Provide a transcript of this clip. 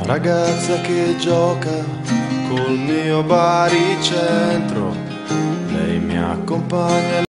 ragazza che gioca col mio baricentro, lei mi accompagna.